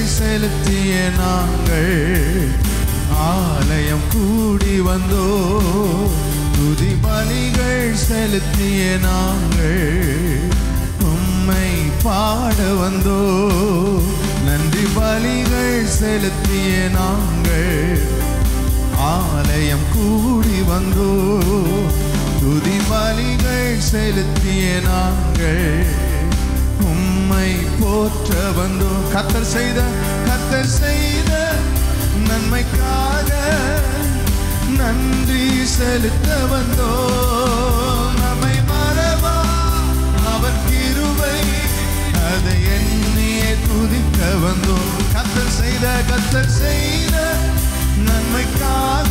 செலுத்திய நாங்கள் ஆலயம் கூடி வந்தோ. துதி பலிகள் செலுத்திய நாங்கள் உம்மை பாட வந்தோ. நன்றி பலிகள் செலுத்திய நாங்கள் ஆலயம் கூடி வந்தோ. துதி பலிகள் செலுத்திய நாங்கள் உம்மை போற்ற வந்தோ. கர்த்தர் செய்த நன்மைக்காக நன்றி செலுத்த வந்தோ. நம்மை மறவா அவர் கிருபை அதை எண்ணியே துதிக்க வந்தோ. கர்த்தர் செய்த நன்மைக்காக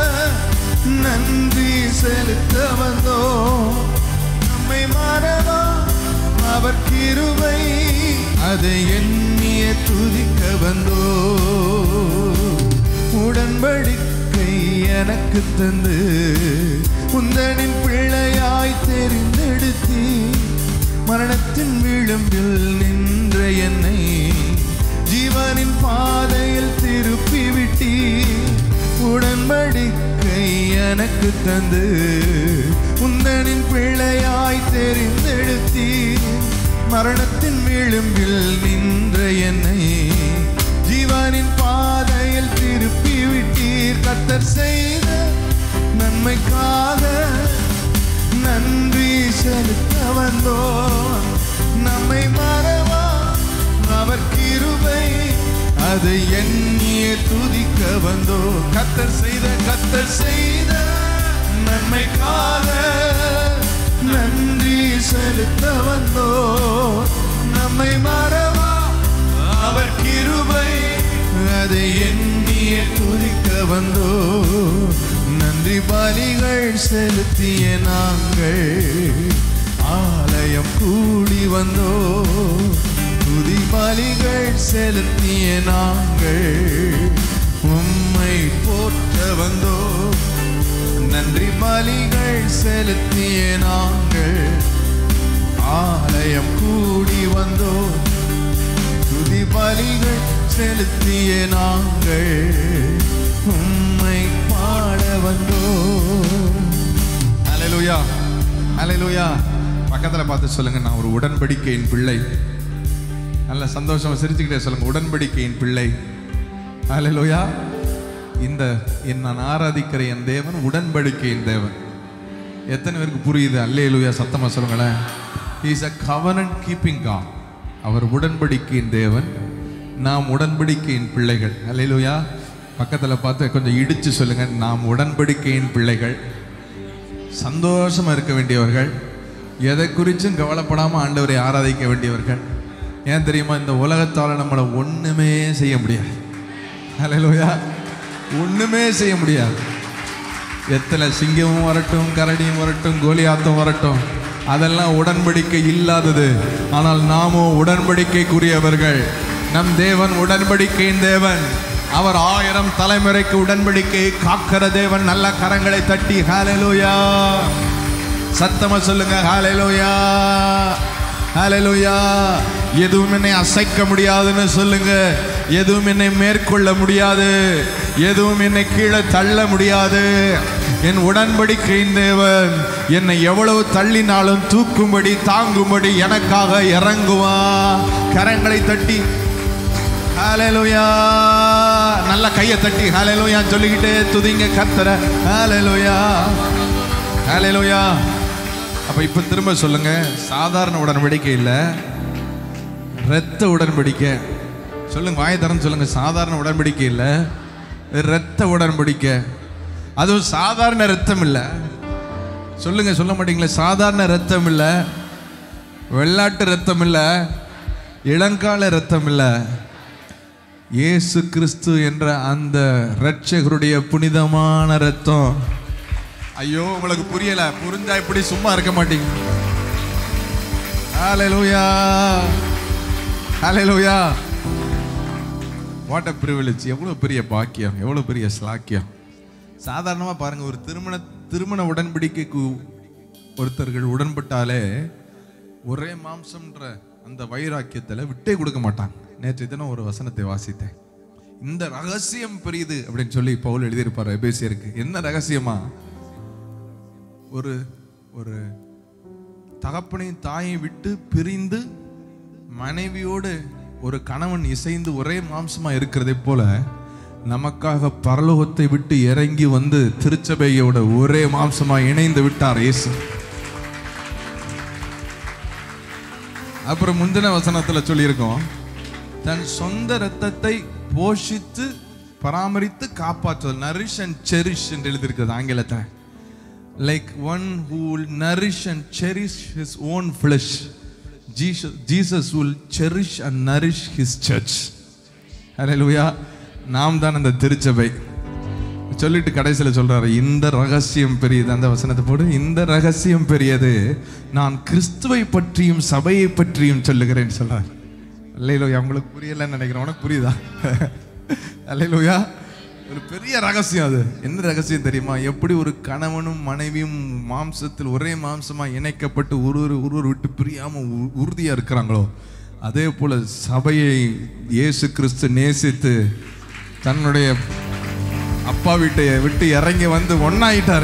நன்றி செலுத்த வந்தோ. நம்மை மறவா அவர் கிருபை அதை எண்ணிய துதிக்க வந்தோ. உடன்படிக்கை எனக்கு தந்து உந்தனின் பிள்ளையாய் தெரிந்தெடுத்தி மரணத்தின் விளிம்பில் நின்ற என்னை ஜீவனின் பாதையில் திருப்பி விட்டி. உடன்படிக்கை எனக்கு தந்து உந்தனின் பிள்ளையாய் தெரிந்தெடுத்தி மரணத்தின் விளிம்பில் நின்ற என்னை ஜீவனின் பாதையில் திருப்பி விட்டீர். கர்த்தர் செய்த நன்மைக்காக நன்றி செலுத்த வந்தோ. நம்மை மறவா அவர் கிருபை அதை எண்ணிய துதிக்க வந்தோ. கர்த்தர் செய்த நன்மைக்காக நன்றி செலுத்த வந்தோ. நம்மை மறவா அவர் கிருபை அதை எண்ணிய துதிக்க வந்தோ. நன்றி பலிகள் செலுத்திய நாங்கள் ஆலயம் கூடி வந்தோ. துதி பலிகள் செலுத்திய நாங்கள் உம்மை போற்ற வந்தோ. நன்றி பலிகள் செலுத்திய நாங்கள் ஆலயம் கூடி வந்தோ. துதி பலிகள் செலுத்திய நாங்கள் உம்மை பாட வந்தோ. அல்லேலூயா, அல்லேலூயா. பக்கத்துல பார்த்து சொல்லுங்க, நான் ஒரு உடன்படிக்கையின் பிள்ளை. நல்ல சந்தோஷமா சிரிச்சுக்கிட்டே சொல்லுங்க, உடன்படிக்கையின் பிள்ளை. அல்லேலூயா. நான் ஆராதிக்கிற என் தேவன் உடன்படிக்கையின் தேவன். எத்தனை பேருக்கு புரியுது? அல்லேலூயா, சத்தமா சொல்லுங்களேன். He is a covenant keeping God. அவர் உடன்படிக்கையின் தேவன், நாம் உடன்படிக்கையின் பிள்ளைகள். அல்லேலூயா. பக்கத்துல பார்த்து கொஞ்சம் இடிச்சு சொல்லுங்க, நாம் உடன்படிக்கையின் பிள்ளைகள். சந்தோஷமா இருக்க வேண்டியவர்கள், எதை குறிச்சும் கவலைப்படாம ஆண்டவரை ஆராதிக்க வேண்டியவர்கள். ஏன் தெரியுமா? இந்த உலகத்தால நம்மளை ஒண்ணுமே செய்ய முடியாது. அல்லேலூயா. ஒண்ணுமே செய்ய முடியாது. எத்தனை சிங்கமும் வரட்டும், கரடியும் வரட்டும், கோலியாத்தும் வரட்டும், அதெல்லாம் உடன்படிக்கை இல்லாதது. ஆனால் நாமோ உடன்படிக்கைக்குரியவர்கள். நம் தேவன் உடன்படிக்கையின் தேவன். அவர் 1000 தலைமுறைக்கு உடன்படிக்கை காக்கிற தேவன். நல்ல கரங்களை தட்டி ஹல்லேலூயா சத்தமா சொல்லுங்க, ஹல்லேலூயா, ஹல்லேலூயா. எதுவும் என்னை அசைக்க முடியாதுன்னு சொல்லுங்க. எதுவும் என்னை மேற்கொள்ள முடியாது, எதுவும் என்னை கீழே தள்ள முடியாது. என் உடன்படிக்கையின் தேவன் என்னை எவ்வளவு தள்ளினாலும் தூக்கும்படி தாங்கும்படி எனக்காக இறங்குவான். கரங்களை தட்டி ஹல்லேலூயா, நல்ல கையை தட்டி ஹல்லேலூயா சொல்லிக்கிட்டே துதிங்க கர்த்தரை. ஹல்லேலூயா, ஹல்லேலூயா. அப்ப இப்ப திரும்ப சொல்லுங்க, சாதாரண உடன்படிக்கை இல்ல, இரத்த உடன்படிக்கை. சொல்லுங்க, வாயை திறந்து சொல்லுங்க, சாதாரண உடன்படிக்கை இல்ல, இரத்த உடன்படிக்கை. அதுவும் சாதாரண இரத்தம் இல்ல. சொல்லுங்க, சொல்ல மாட்டீங்களே? சாதாரண இரத்தம் இல்ல, வெள்ளாட்டு இரத்தம் இல்ல, இளங்கால இரத்தம் இல்ல. இயேசு கிறிஸ்து என்ற அந்த இரட்சகருடைய புனிதமான இரத்தம். ஐயோ, உங்களுக்கு புரியல? புரிஞ்சா இப்படி சும்மா இருக்க மாட்டீங்க. Hallelujah, hallelujah. What a privilege. எவ்வளவு பெரிய பாக்கியம், எவ்வளவு பெரிய ஸ்லாக்கியம். சாதாரணமா பாருங்க, ஒரு திருமண உடன்படிக்கைக்கு ஒருத்தர்கள் உடன்பட்டாலே ஒரே மாம்சம்ன்ற அந்த வைராக்கியத்தில் விட்டே கொடுக்க மாட்டாங்க. நேற்று தினம் ஒரு வசனத்தை வாசித்தேன். இந்த ரகசியம் பெரியது அப்படின்னு சொல்லி பவுல் எழுதியிருப்பார் எபேசியருக்கு. என்ன ரகசியமா? ஒரு ஒரு தகப்பனையும் தாயை விட்டு பிரிந்து மனைவியோடு ஒரு கணவன் இசைந்து ஒரே மாம்சமா இருக்கிறதை போல நமக்காக பரலோகத்தை விட்டு இறங்கி வந்து திருச்சபையோட ஒரே மாம்சமா இணைந்து விட்டார் இயேசு. அப்புறம் முந்தின வசனத்துல சொல்லியிருக்கோம், தன் சொந்த இரத்தத்தை போஷித்து பராமரித்து காப்பாற்றுதல், நரிஷ் அண்ட் செரிஷ் என்று எழுதியிருக்கிறது ஆங்கிலத்தை. Like one who will nourish and cherish his own flesh, Jesus will cherish and nourish his church. Hallelujah. நாம் தான் அந்த திருச்சபை. சொல்லிட்டு கடைசியில் சொல்றாரு, இந்த ரகசியம் பெரியது. அந்த வசனத்தை போடு. இந்த ரகசியம் பெரியது, நான் கிறிஸ்துவை பற்றியும் சபையை பற்றியும் சொல்லுகிறேன் சொல்றார். அல்லேலூயா. உங்களுக்கு புரியலன்னு நினைக்கிறேன். உனக்கு புரியுதா? அல்லேலூயா. ஒரு பெரிய ரகசியம் அது. என்ன ரகசியம் தெரியுமா? எப்படி ஒரு கணவனும் மனைவியும் மாம்சத்தில் ஒரே மாம்சமா இணைக்கப்பட்டு ஒருவர் விட்டு பிரியாம உறுதியா இருக்கிறாங்களோ, அதே போல சபையை இயேசு கிறிஸ்து நேசித்து தன்னுடைய அப்பா வீட்டை விட்டு இறங்கி வந்து ஒன்னாயிட்டாரு.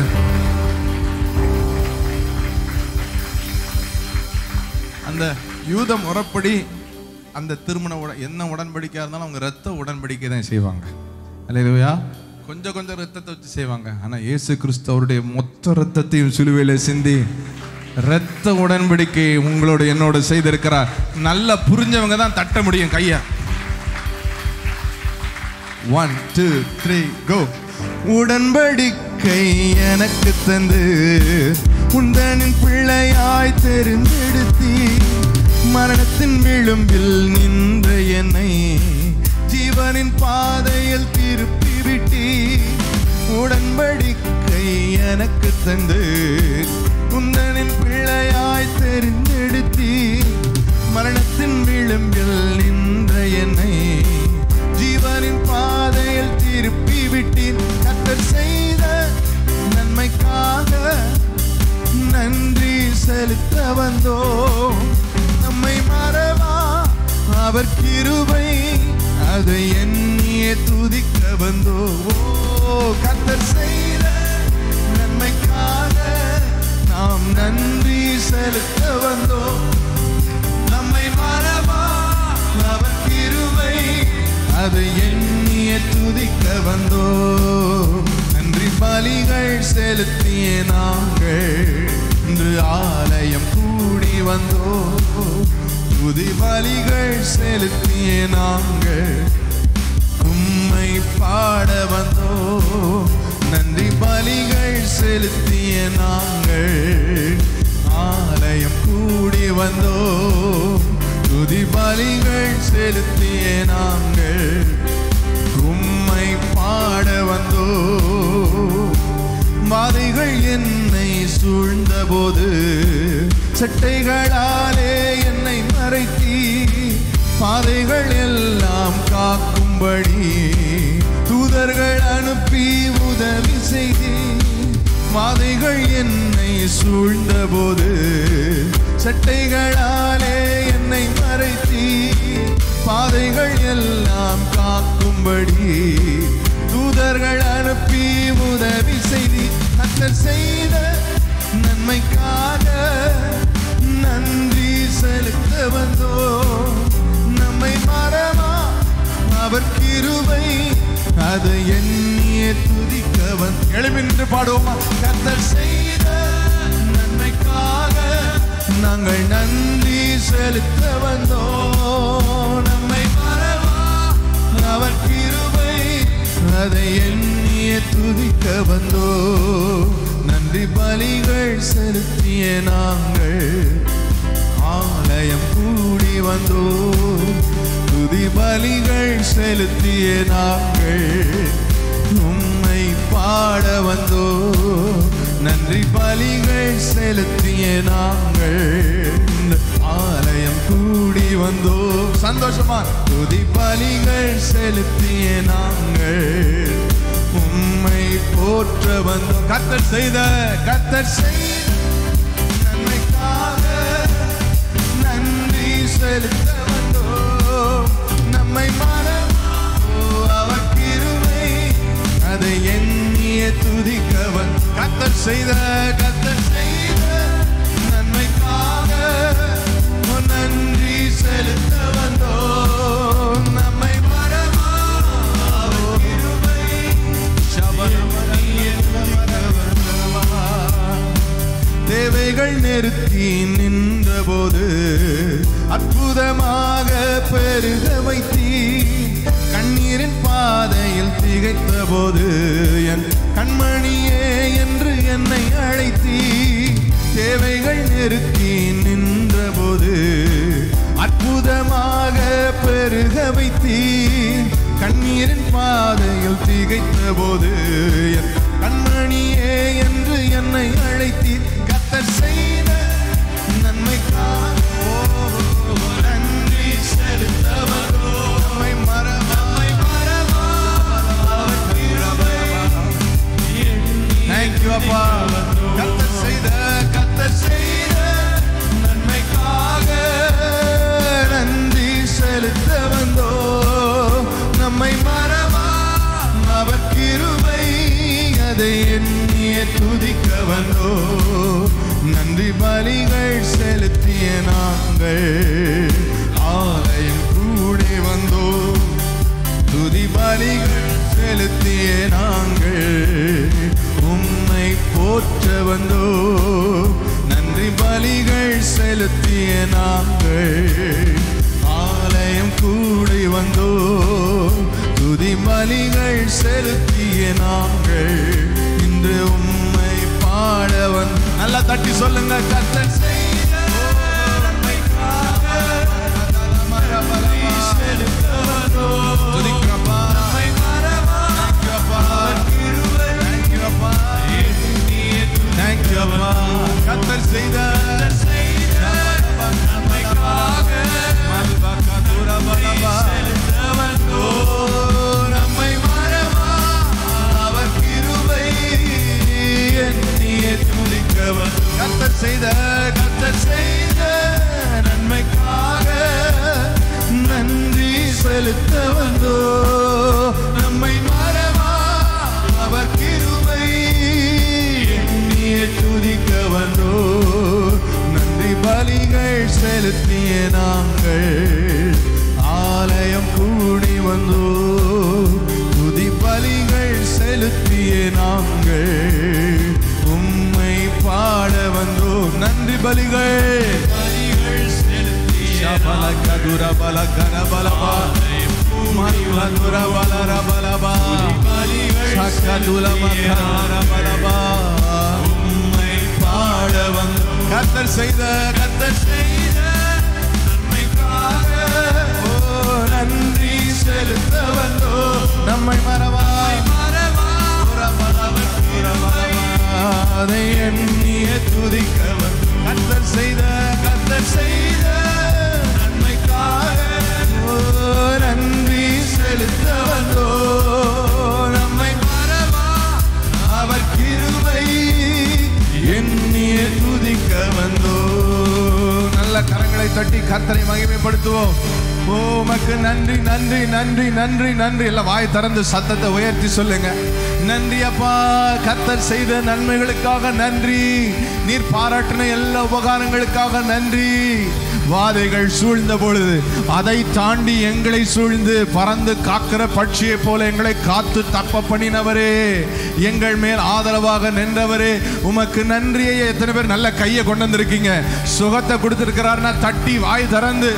அந்த யூத முறைப்படி அந்த திருமண என்ன உடன்படிக்கையா இருந்தாலும் அவங்க ரத்த உடன்படிக்கை தான் செய்வாங்க. அல்லேலூயா. கொஞ்சம் கொஞ்சம் ரத்தத்தை வச்சு செய்வாங்க. ஆனா இயேசு கிறிஸ்து அவருடைய மொத்த ரத்தத்தையும் சிலுவையில சிந்தி ரத்த உடன்படிக்கை உங்களோட என்னோட செய்திருக்கிறார். நல்லா புரிஞ்சவங்க தான் தட்ட முடியும் கைய. 1 2 3 go. உடன்படிக்கை எனக்கு தந்து உந்தனின் பிள்ளையாய் தெரிந்தெடுத்தி மரணத்தின் விளிம்பில் நின்ற என்னை ஜீவனின் பாதையில் திருப்பி விட்டி. உடன்படிக்கை எனக்கு தந்து உந்தனின் பிள்ளையாய் தெரிந்தெடுத்தி மரணத்தின் விளிம்பில் நின்ற என்னை ஜீவனின் பாதையில் திருப்பி விட்டீர். கர்த்தர் செய்த நன்மைக்காக நன்றி செலுத்த வந்தோ, நம்மை மறவா அவர் கிருபை அதை எண்ணியே துதிக்க வந்தோ. கர்த்தர் செய்த நன்மைக்காக நாம் நன்றி செலுத்த வந்தோ, நம்மை மறவா அவர் கிருபை அதை எண்ணியே துதிக்க வந்தோ. நன்றி பலிகள் செலுத்திய நாங்கள் இன்று ஆலயம் கூடி வந்தோ. துதி பலிகள் செலுத்திய நாங்கள் உம்மை பாட வந்தோ. நன்றி பலிகள் செலுத்திய நாங்கள் ஆலயம் கூடி வந்தோ. துதி பலிகள் செலுத்திய நாங்கள் உம்மை பாட வந்தோ. வாதைகள் என்னை சூழ்ந்த போது சட்டைகளாலே என்னை மறைத்தி பாதைகள் எல்லாம் காக்கும்படி தூதர்கள் அனுப்பி உதவி செய்தி. வாதைகள் என்னை சூழ்ந்த போது சட்டைகளாலே என்னை மறைத்தி பாதைகள் எல்லாம் காக்கும்படி தூதர்கள் அனுப்பி உதவி செய்தி. கர்த்தர் செய்த நன்மைக்காக நன்றி செலுத்த வந்தோ, நம்மை மறவா அவர் கிருபை அதை எண்ணியே துதிக்க வந்தோ. எழுமின்று பாடுவோமா? கர்த்தர் செய்த நன்மைக்காக நாங்கள் நன்றி செலுத்த வந்தோ, நம்மை மறவா அவர் கிருபை அதை எண்ணியே துதிக்க வந்தோ. நன்றி பலிகள் செலுத்திய நாங்கள் ஆலயம் கூடி வந்தோ. துதி பலிகள் செலுத்திய நாங்கள் உம்மை பாட வந்தோ. நன்றி பலிகள் செலுத்திய நாங்கள் ஆலயம் கூடி வந்தோ. சந்தோஷமா துதி பலிகள் செலுத்திய நாங்கள் உம்மை போற்ற வந்தோ. கர்த்தர் செய்த நன்மைக்காக நன்றி செலுத்த வந்தோம். நம்மை அவர் கிருபை அதை எண்ணிய துதிக்கவன். கர்த்தர் செய்த நன்மைக்காக நன்றி செலுத்த வந்தோம். நம்மை மறவா அவர் கிருபை தேவைகள் நிறுத்தி நின்ற போது அற்புதமாக பெருக வைத்தீ. கண்ணீரின் பாதையில் திகைத்த போது என் கண்மணியே என்று என்னை அழைத்தீ. தேவைகள் நிறுத்தி நின்ற போது அற்புதமாக பெருக வைத்தீ. கண்ணீரின் பாதையில் திகைத்த போது என் கண்மணியே என்று என்னை அழைத்தீ. கர்த்தர் செய்த நன்மைக்காக நன்றி செலுத்த வந்தோம். நம்மை மறவா அவர் கிருபை. Thank you அப்பா. கர்த்தர் செய்த நன்மைக்காக நன்றி செலுத்த வந்தோம். நம்மை மறவா அவர் கிருபை அதை எண்ணிய துதிக்க வந்தோம். நன்றி பலிகள் செலுத்திய நாங்கள் ஆலயம் கூடி வந்தோம். துதி பலிகள் செலுத்திய நாங்கள் உம்மை போற்ற வந்தோம். நன்றி பலிகள் செலுத்திய நாங்கள் ஆலயம் கூடி வந்தோம். துதி பலிகள் செலுத்திய நாங்கள் இன்று உம்மை பாட வந்தோம். நல்லா தட்டி சொல்லுங்க. கர்த்தர் செய்த நன்மைக்காக செலுத்த வந்தோம். துதிக்கிறப்பா. Thank you அப்பா. கர்த்தர் செய்த நன்மைக்காக நம்மை மறவா அவர் கிருபை எண்ணிய துதிக்க வந்தோம். கர்த்தர் செய்த நன்மைக்காக நன்றி செலுத்த வந்தோம். நம்மை மறவா அவர் கிருபை எண்ணிய துதிக்க வந்தோம். நன்றி பலிகள் செலுத்திய நாங்கள் ஆலயம் கூடி வந்தோம். துதி பலிகள் செலுத்திய நாங்கள் உம்மை பாட வந்தோம். நன்றி பலிகள் செலுத்திய பலகதுர பலகர பலபா மதுர பலர பலபா சக்கதுல மகர பலபா உம்மை பாட வந்தோம். கர்த்தர் செய்த நன்மைக்காக நன்றி செலுத்த வந்தோம். நம்மை மறவா அதை எண்ணிய துதிக்க வந்தோம். கர்த்தர் செய்த நன்மைக்காக நன்றி செலுத்த வந்தோம். நம்மை மறவா அவர் கிருபை எண்ணிய துதிக்க வந்தோம். நல்ல கரங்களை தட்டி கர்த்தரை மகிமைப்படுத்துவோம். ஓ உமக்கு நன்றி நன்றி நன்றி நன்றி நன்றி. எல்லாம் வாய் திறந்து சத்தத்தை உயர்த்தி சொல்லுங்க. நன்றி அப்பா. கர்த்தர் செய்த நன்மைகளுக்காக நன்றி. நீர் பாராட்டின எல்லா உபகாரங்களுக்காக நன்றி. வாதைகள் சூழ்ந்த பொழுது அதை தாண்டி எங்களை சூழ்ந்து பறந்து காக்கிற பட்சியை போல எங்களை காத்து தப்ப பண்ணினவரே, எங்கள் மேல் ஆதரவாக நின்றவரே, உமக்கு நன்றியை. எத்தனை பேர் நல்ல கையை கொண்டு வந்திருக்கீங்க? சுகத்தை கொடுத்திருக்கிறார்னா தட்டி வாய் திறந்து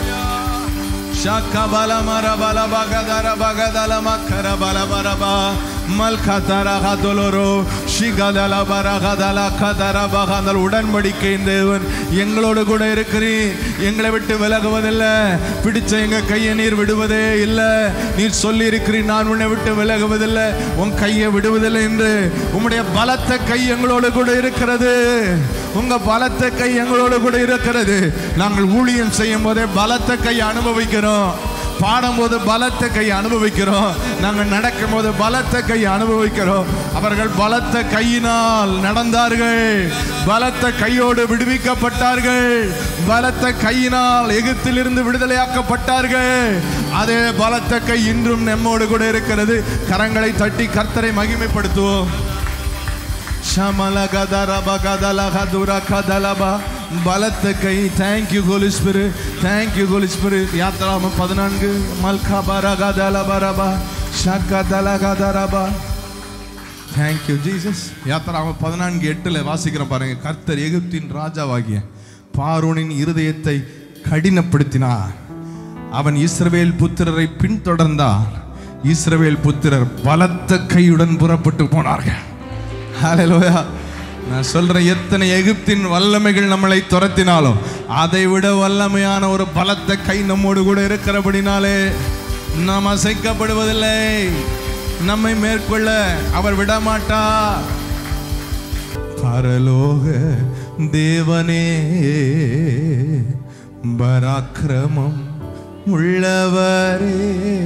உடன்படிக்கையின் தேவன் எங்களோடு கூட இருக்கிறீர். எங்களை விட்டு விலகுவதில்லை. பிடிச்ச எங்க கையை நீர் விடுவதே இல்லை. நீர் சொல்லி இருக்கிறீர், நான் உன்னை விட்டு விலகுவதில்லை, உன் கையை விடுவதில்லை என்று. உம்முடைய பலத்த கை எங்களோடு கூட இருக்கிறது. உங்க பலத்த கை எங்களோடு கூட இருக்கிறது. நாங்கள் ஊழியம் செய்யும் போதே பலத்த கை அனுபவிக்கிறோம். பாடும்போது பலத்த கை அனுபவிக்கிறோம். நாங்கள் நடக்கும் போது பலத்த கை அனுபவிக்கிறோம். அவர்கள் பலத்த கையினால் நடந்தார்கள், பலத்த கையோடு விடுவிக்கப்பட்டார்கள், பலத்த கையினால் எகிப்திலிருந்து விடுதலையாக்கப்பட்டார்கள். அதே பலத்த கை இன்றும் நம்மோடு கூட இருக்கிறது. கரங்களை தட்டி கர்த்தரை மகிமைப்படுத்துவோம். பலத்த கை. Thank you holy spirit, thank you holy spirit. யாத்ராகமம் 14 மல்கபரகதலபரபா ஷகதலகதரபா. Thank you Jesus. யாத்ராகமம் 14:8 வாசிக்கிறோம் பாருங்க. கர்த்தர் எகிப்தின் ராஜாவாகிய பார்வோனின் இருதயத்தை கடினப்படுத்தினார், அவன் இஸ்ரவேல் புத்திரரை பின்தொடர்ந்தார், இஸ்ரவேல் புத்திரர் பலத்த கையுடன் புறப்பட்டு போனார்கள். ஹல்லேலூயா. நான் சொல்றேன், எத்தனை எகிப்தின் வல்லமைகள் நம்மளை துரத்தினாலும் அதை விட வல்லமையான ஒரு பலத்த கை நம்மோடு கூட இருக்கிறபடினாலே நாம் அசைக்கப்படுவதில்லை. நம்மை மேற்கொள்ள அவர் விடமாட்டார். பரலோக தேவனே பராக்கிரமம் உள்ளவரே,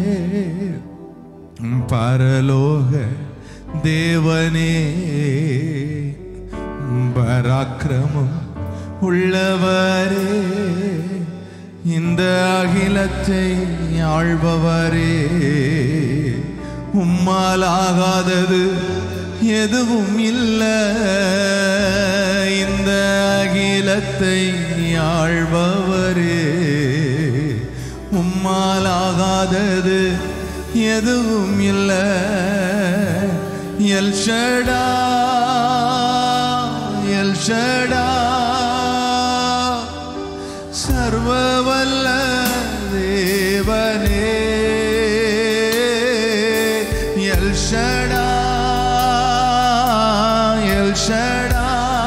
பரலோக தேவனே பராக்கிரமம் உள்ளவரே, இந்த அகிலத்தை ஆள்பவரே, உம்மால் ஆகாதது எதுவும் இல்லை. இந்த அகிலத்தை ஆள்பவரே, உம்மால் ஆகாதது எதுவும் இல்லை. எல் ஷடா, எல் ஷடா, சர்வவல்ல தேவனே. எல் ஷடா, எல் ஷடா,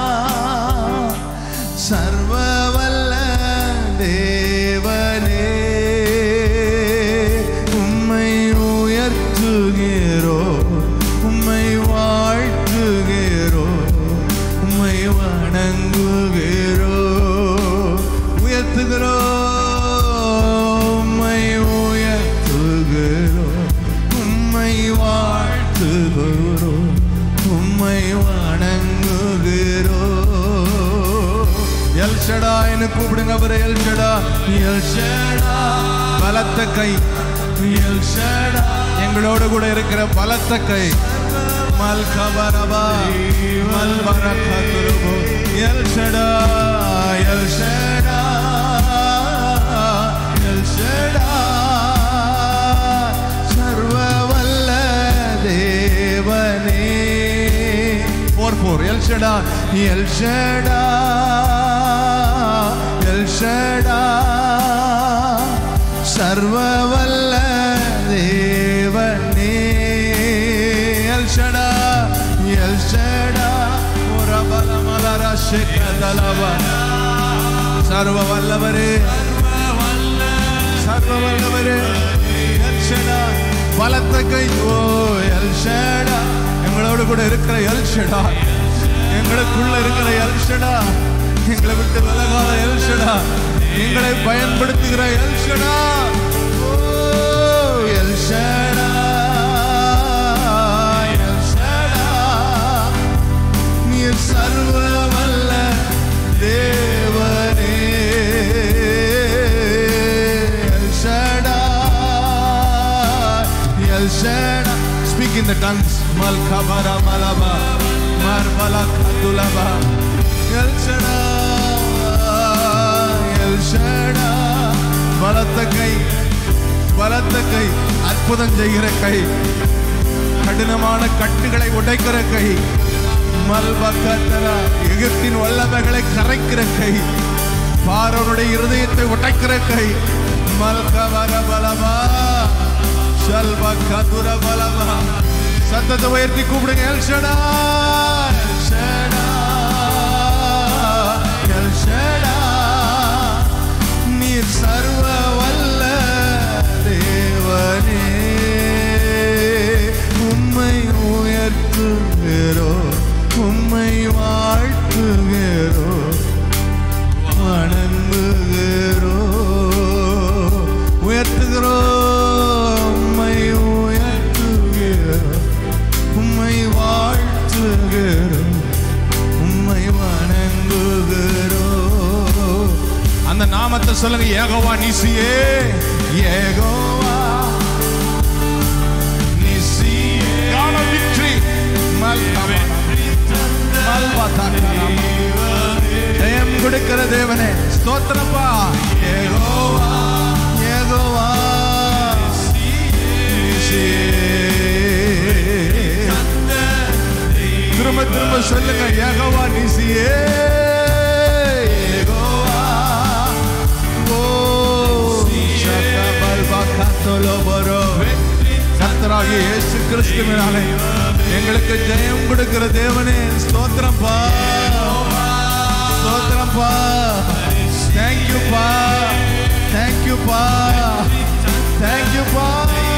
சர்வவல்ல தேவனே. உம்மை உயர்த்துகிறோ, உம்மை வாழ்த்துகிறோ, உம்மை வணங்குகிறோ, உயர்த்துகிறோ, உம்மை உயர்த்துகிறோ, உம்மை வாழ்த்துகிறோ, உம்மை வணங்குகிறோ. எல் ஷடா என்று கூப்பிடுங்க அவரை. எல் ஷடா, எல் ஷடா, பலத்த கை. எல் ஷடா, எங்களோடு கூட இருக்கிற பலத்த கை. மல்கபரபா மல்பரகதுருபோ. எல் ஷடா, எல் ஷடா, எல் ஷடா, சர்வவல்ல தேவனே. 4 எல் ஷடா, எல் ஷடா, எல் ஷடா, சர்வவல்ல தேவனே. எல் ஷடா, எல் ஷடா, ஒரபலமலர ஷெகதலவ. சர்வ வல்லவரே, சர்வ வல்லவரே. எல் ஷடா, பலத்த கை. ஓ எல் ஷடா, எங்களோடு கூட இருக்கிற எல் ஷடா, எங்களுக்குள்ள இருக்கிற எல் ஷடா, எங்களை விட்டு விலகாத எல் ஷடா, எங்களை பயன்படுத்துகிற எல் ஷடா. ஓ எல் ஷடா, எல் ஷடா, நீர் சர்வ வல்ல தேவனே. எல் ஷடா, எல் ஷடா. Speak in the tongues. Malkabara malaba marbala kadulaba. எல் ஷடா, எல் ஷடா, பலத்த கை, பலத்த கை, அற்புதம் செய்கிற கை, கடினமான கட்டுகளை உடைக்கிற கை. மல்பக்கத்தரா, எகிப்தின் வல்லமைகளை கரைக்கிற கை, பார்வோனுடைய இருதயத்தை உடைக்கிற கை. மல்கவர பலமா ஷல்பக்கதுர பலமா. சத்தத்தை உயர்த்தி கூப்பிடுங்க. எல் ஷடா, எல் ஷடா, எல் ஷடா, நீர் சர்வ வல்ல தேவனே. உம்மை உயர்த்துகிறோ, உம்மை வாழ்த்துகிறோ, வணங்குகிறோ, உயர்த்துகிறோ, உம்மை உயர்த்துகிறோம், உம்மை வாழ்த்துகிறோம், உம்மை வணங்குகிறோம். அந்த நாமத்தை சொல்லுங்க, Jehovah நிசியே, Jehovah நிசியே. God of victory, ஜெயம் கொடுக்கிற தேவனே ஸ்தோத்திரப்பா. யெகோவா, யெகோவா திரும்ப திரும்ப சொல்லுங்க, யெகோவா நிசியே, யெகோவா. ஓ கர்த்தராகிய இயேசு கிறிஸ்துவினாலே எங்களுக்கு ஜெயம் கொடுக்கிற தேவனே ஸ்தோத்திரப்பா, ஸ்தோத்திரப்பா. தேங்க்யூப்பா, தேங்க்யூப்பா, தேங்க்யூப்பா.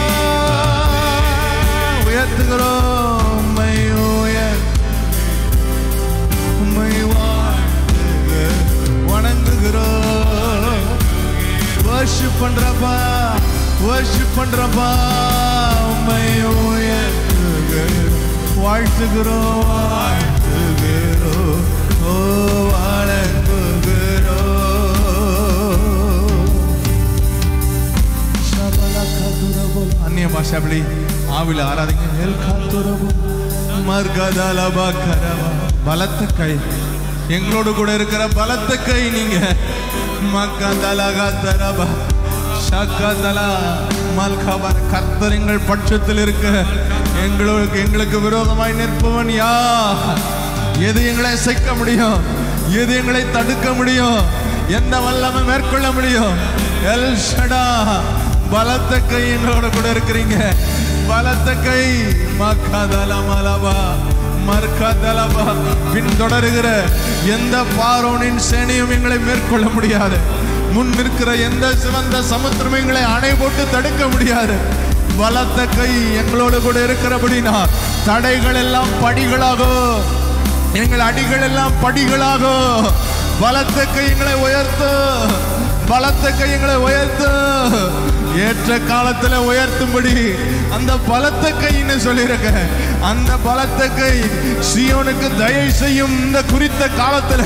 உயர்த்துகிறோம், உம்மை உம்மை வணங்குகிறோம். வர்ஷிப் பண்றப்பா, வர்ஷிப் பண்றப்பா. உம்மை வாழ்த்துகிறோம், வாழ்த்துகிறோம், ஓ வணங்குகிறோம். அந்நிய பாஷை அப்படி ஆவில ஆராதிங்க. பலத்த கை, எங்களோடு கூட இருக்கிற பலத்த கை நீங்க. கர்த்தர் எங்கள் பட்சத்தில் இருக்க எங்களுக்கு விரோதமாய் நிற்பவன் யார்? எது எங்களை அசைக்க முடியும்? எது எங்களை தடுக்க முடியும்? எந்த வல்லமை மேற்கொள்ள முடியும்? எல் ஷடா, பலத்த கை எங்களோட கூட இருக்கிறீங்க. பலத்த கை பின்தொடருகிற எந்த பார்வோனின் சேனையும் எங்களை மேற்கொள்ள முடியாது. முன் நிற்கிற எந்த சிவந்த சமுத்திரம் எங்களை அணை போட்டு தடுக்க முடியாது. பலத்த கை எங்களோடு கூட இருக்கிறபடினா தடைகள் எல்லாம் படிகளாகும், எங்கள் அடிகள் எல்லாம் படிகளாகும். பலத்த கை எங்களை உயர்த்து, பலத்த கை எங்களை உயர்த்து. ஏற்ற காலத்துல உயர்த்தும்படி அந்த பலத்த கைன்னு சொல்லிருக்க. அந்த பலத்த கை சீயோனுக்கு தயை செய்யும் இந்த குறித்த காலத்துல.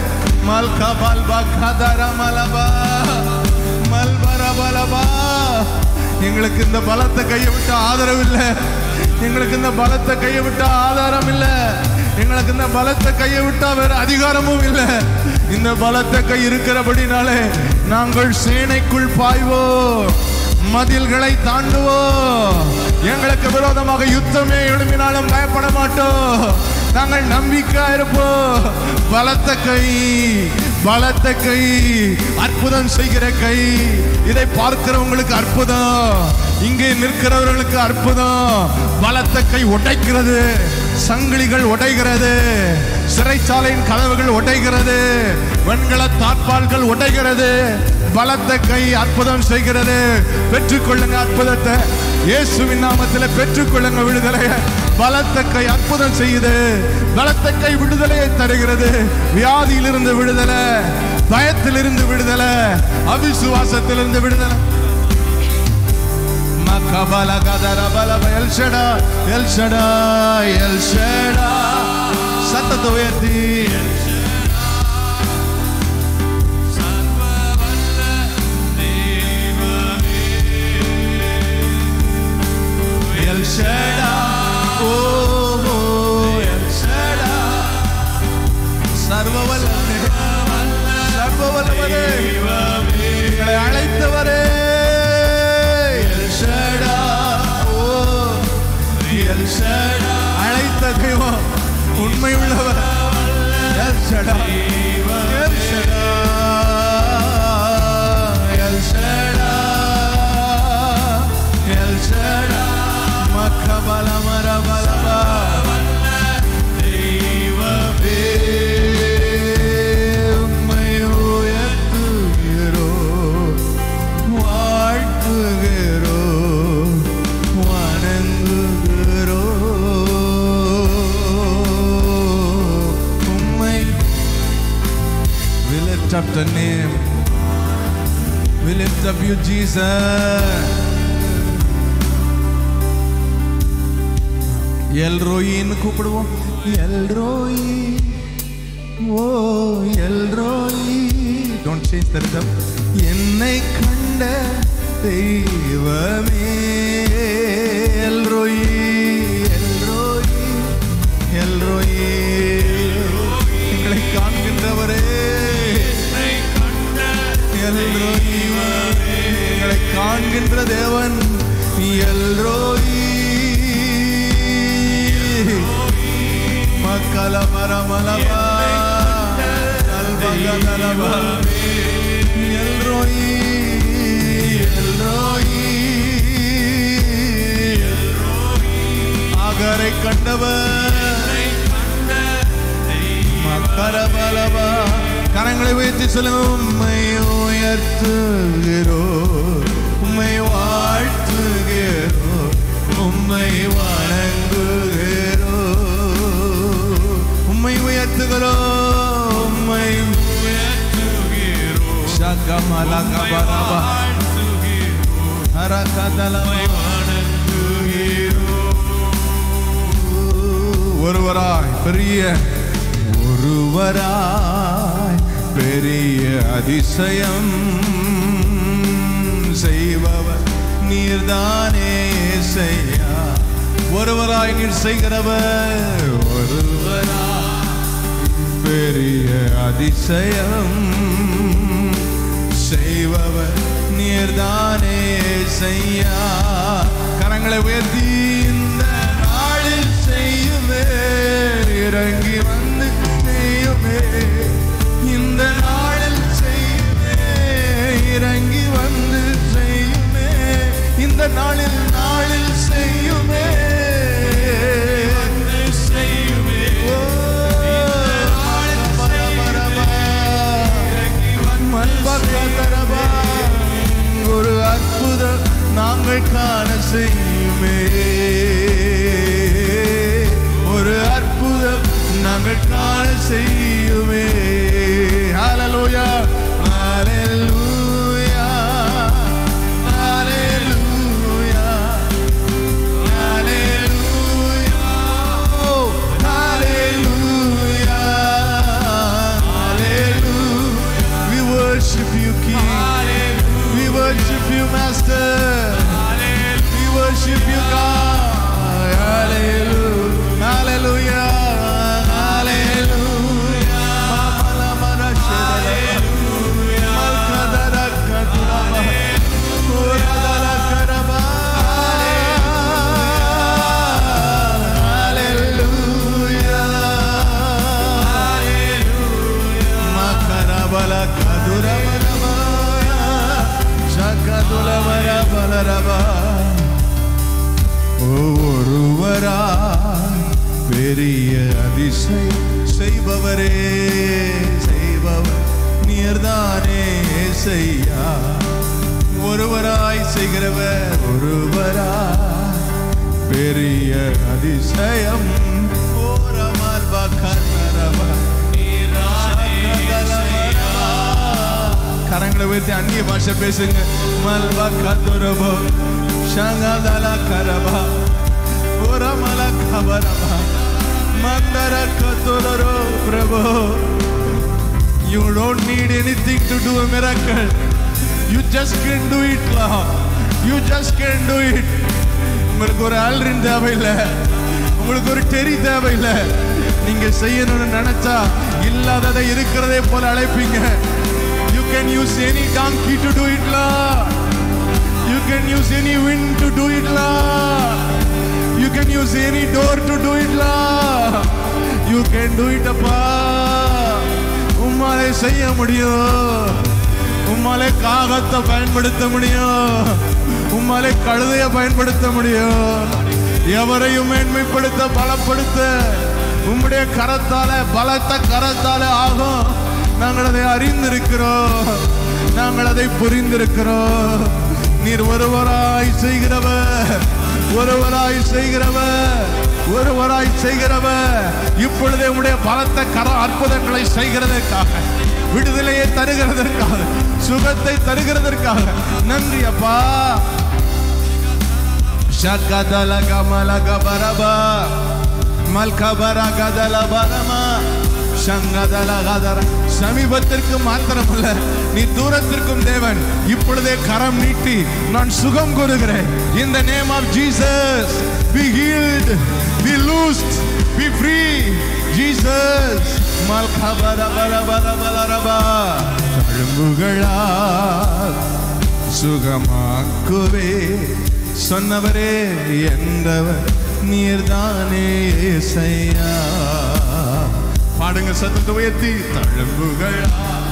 எங்களுக்கு இந்த பலத்த கையை விட்டு ஆதரவு இல்லை, எங்களுக்கு இந்த பலத்த கையை விட்டு ஆதாரம் இல்லை, எங்களுக்கு இந்த பலத்த கையை விட்டா வேற அதிகாரமும் இல்லை. இந்த பலத்த கை இருக்கிறபடினாலே நாங்கள் சேனைக்குள் பாய்வோம், மதில்களை தாண்டுவோம். எங்களுக்கு விரோதமாக யுத்தமே எழுப்பினாலும் பயப்பட மாட்டோம். நாங்கள் நம்பிக்கை இருப்போம். பலத்த கை, பலத்த கை, அற்புதம் செய்கிற கை. இதை பார்க்கிறவங்களுக்கு அற்புதம், இங்கே நிற்கிறவர்களுக்கு அற்புதம். பலத்த கை உடைக்கிறது, சங்கிலிகள் உடைகிறது, சிறைச்சாலையின் கதவுகள் உடைகிறது, வெண்கல தாழ்பால்கள் உடைகிறது. பலத்த கை அற்புதம் செய்கிறது. பெற்றுக்கொள்ளுங்க அற்புதத்தை, இயேசுவின் நாமத்தில் பெற்றுக்கொள்ளுங்க விடுதலை. பலத்த கை அற்புதம் செய்யுது. பலத்த கை விடுதலையை தருகிறது. வியாதியிலிருந்து விடுதலை, பயத்திலிருந்து விடுதலை, அவிசுவாசத்திலிருந்து விடுதலை. சத்தத்தை உயர்த்தி எங்களை அழைத்தவரே, அழைத்த தெய்வம் உண்மை உள்ளவர். Up the name, we lift up you, Jesus. எல்ரோயின்னு கூப்பிடுவோம். எல்ரோயி, ஓ எல்ரோயி. Don't change the rhythm. என்னை கண்ட தெய்வமே எல்ரோயி, எல்ரோயி, எல்ரோயி. எங்களை காண்கின்றவரே எல்ரோயி, எங்களை காண்கின்ற தேவன் எல்ரோயி. மக்களமரமலபா அல்பகதலபா எல்ரோயி, எல்ரோயி. ஆகரை கண்டவர் மக்கரபலபா. கரங்களை உயர்த்தி சொல்லுங்க. உம்மை உயர்த்துகிறோ, உம்மை வாழ்த்துகிறோ, உம்மை வணங்குகிறோ, உம்மை உயர்த்துகிறோ, உம்மை உயர்த்துகிறோ. சகமலகபரபா அரகதலமை வணங்குகிறோ. ஒருவராய் பெரிய, ஒருவராய் பெரிய அதிசயம் செய்பவர் நீர்தானே செய்யா. ஒருவராய் நீர் செய்கிறவர், ஒருவராய் பெரிய அதிசயம் செய்பவர் நீர்தானே செய்யா. கரங்களை உயர்த்தி இந்த நாளில் செய்யுமே, இறங்கி வந்து செய்யுமே, இந்த நாளில் செய்யுமே, இறங்கி வந்து செய்யுமே, இந்த நாளில் நாளில் செய்யுமே, வந்து செய்யுமே. ஒரு அற்புதம் நாங்கள் காண செய்யுமே, ஒரு அற்புதம் நாங்கள் காண செய்யுமே. ஹல்லேலூயா, ஹல்லேலூயா, ஹல்லேலூயா, ஹல்லேலூயா, ஹல்லேலூயா, ஹல்லேலூயா. We worship you, King. We worship you, Master. We worship you, God. Hallelujah, hallelujah. ஒருவராய் பெரிய அதிசயம் செய்பவரே, செய்பவர் நீர்தானே செய்யா. ஒருவராய் செய்கிறவர், ஒருவராய் பெரிய அதிசயம். கரங்களை வைத்து அந்நிய பாஷை பேசுங்க. மல்பா கதுரபோ ஷங்கதலா கரபா ஒரமல கபரபா மந்தர கதுரோ பிரபு. You don't need anything to do a miracle. You just can do it, Lord. You just can do it. உங்களுக்கு ஒரு ஆல்ரின் தேவையில்லை, உங்களுக்கு ஒரு டெரி தேவையில்லை. நீங்க செய்யணும்னு நினைச்சா இல்லாததை இருக்கிறதே போல அழைப்பீங்க. You can use any donkey to do it, Lord. You can use any wind to do it, Lord. You can use any door to do it, Lord. You can do it, Appa. உம்மாலே செய்ய முடியும். உம்மாலே காகத்தை பயன்படுத்த முடியும். உம்மாலே கழுதையை பயன்படுத்த முடியும். எவரையும் மேன்மைப்படுத்த, பலப்படுத்த உம்முடைய கரத்தால, பலத்த கரத்தால ஆகும். நாங்கள் அதை அறிந்திருக்கிறோம், நாங்கள் அதை புரிந்திருக்கிறோம். நீர் ஒருவராய் செய்கிறவர், ஒருவராய் செய்கிறவர், ஒருவராய் செய்கிறவர். இப்பொழுதே உம்முடைய பலத்த கர அற்புதங்களை செய்கிறதற்காக, விடுதலையை தருகிறதற்காக, சுகத்தை தருகிறதற்காக நன்றி அப்பா. Shakadala Gamalaga Baraba Malkabara Gadala Barama Shangadala Gadara சமீபத்திற்கும் மாத்திரமல்ல நீ தூரத்திற்கும் தேவன் இப்பொழுதே கரம் நீட்டி நான் சுகம் கூறுகிறேன். In the name of Jesus be healed, be loosed, be free. Jesus Malkabara Barabara Balaraba தழும்புகளால் சுகமாக்குவே சொன்னவரே என்றவர் நீர்தானே இயேசையா. பாடுங்க சத்தத்தை உயர்த்தி. தழும்புகளால்